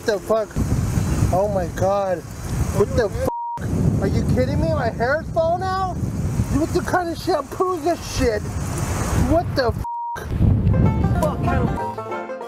the fuck? Oh my god. What the fuck? Are you kidding me? My hair's falling out? What the kind of shampoo is this shit? What the fuck? Fuck.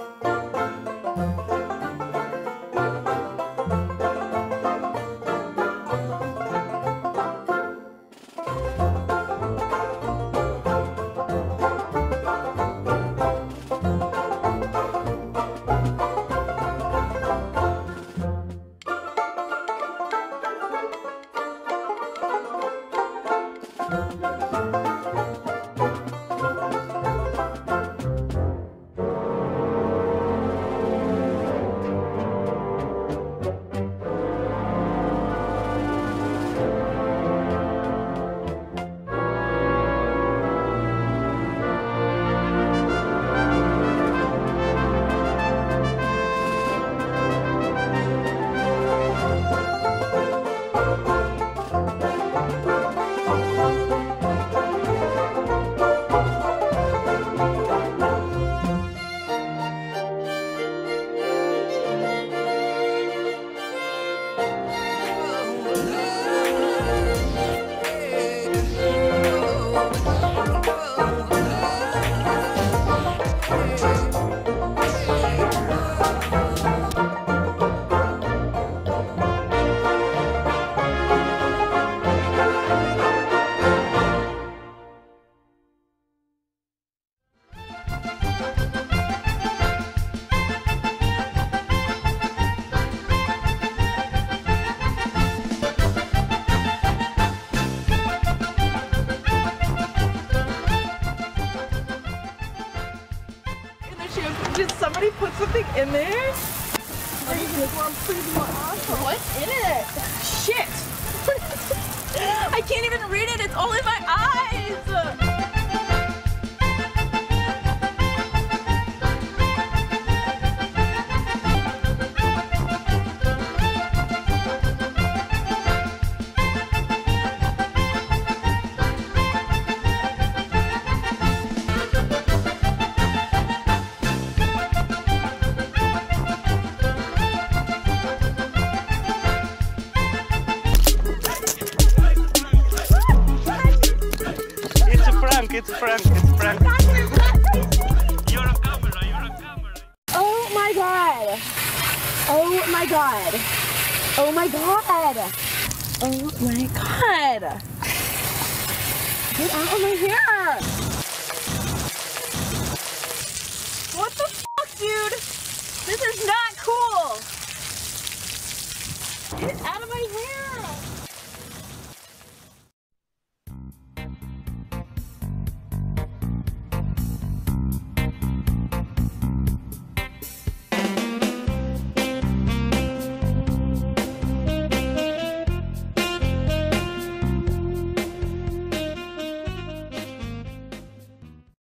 Did somebody put something in there? What's in it? Shit! I can't even read it, it's all in my eyes! It's Frank, it's Frank. You're a camera. Oh my god. Oh my god. Oh my god. Oh my god. Get out of my hair.